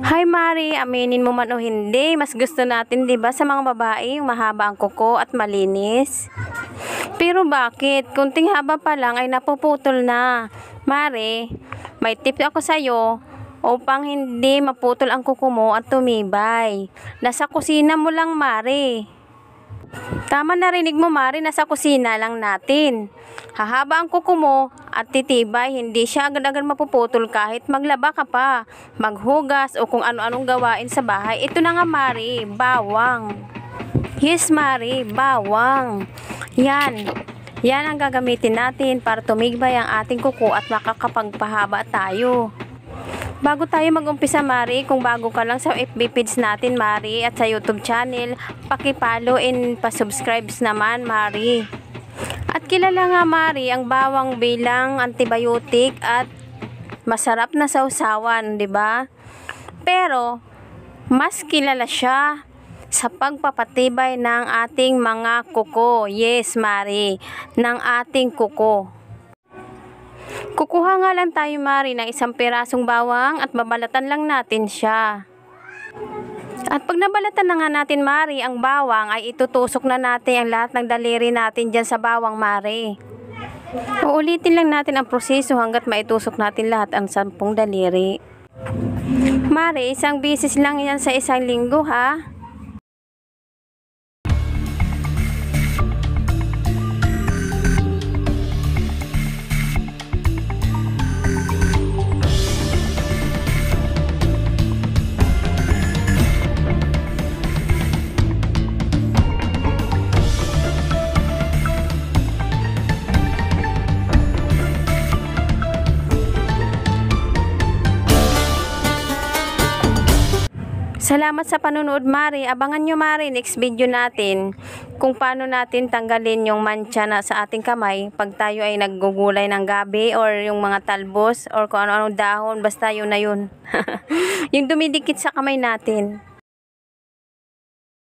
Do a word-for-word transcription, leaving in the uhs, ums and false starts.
Hi Mari, aminin mo man o hindi, mas gusto natin 'di ba sa mga babae yung mahaba ang kuko at malinis. Pero bakit? Kunting haba pa lang ay napuputol na. Mari, may tip ako sa iyo upang hindi maputol ang kuko mo at tumibay. Nasa kusina mo lang, Mari. Tama, narinig mo, Mari, nasa kusina lang natin. Hahaba ang kuko mo at titibay, hindi siya agad-agad mapuputol kahit maglaba ka pa, maghugas o kung ano-anong gawain sa bahay. Ito na nga, Mari, bawang. Yes, Mari, bawang. Yan. Yan ang gagamitin natin para tumibay ang ating kuko at makakapagpahaba tayo. Bago tayo mag-umpisa, Mari, kung bago ka lang sa F B page natin, Mari, at sa YouTube channel, paki-follow and pa-subscribe naman, Mari. At kilala nga, Mari, ang bawang bilang antibiotic at masarap na sausawan, 'di ba? Pero mas kilala siya sa pagpapatibay ng ating mga kuko. Yes, Mari, ng ating kuko. Kukuha nga lang tayo, Mari, ng isang pirasong bawang at babalatan lang natin siya. At pag nabalatan na nga natin, Mari, ang bawang, ay itutusok na natin ang lahat ng daliri natin dyan sa bawang, Mari. Uulitin lang natin ang proseso hanggat maitusok natin lahat ang sampung daliri. Mari, isang bisis lang yan sa isang linggo, ha? Salamat sa panonood, Mari. Abangan nyo, Mari, next video natin kung paano natin tanggalin yung mancha na sa ating kamay pag tayo ay naggugulay ng gabi or yung mga talbos or kung ano-anong dahon, basta yun na yun. Yung dumidikit sa kamay natin.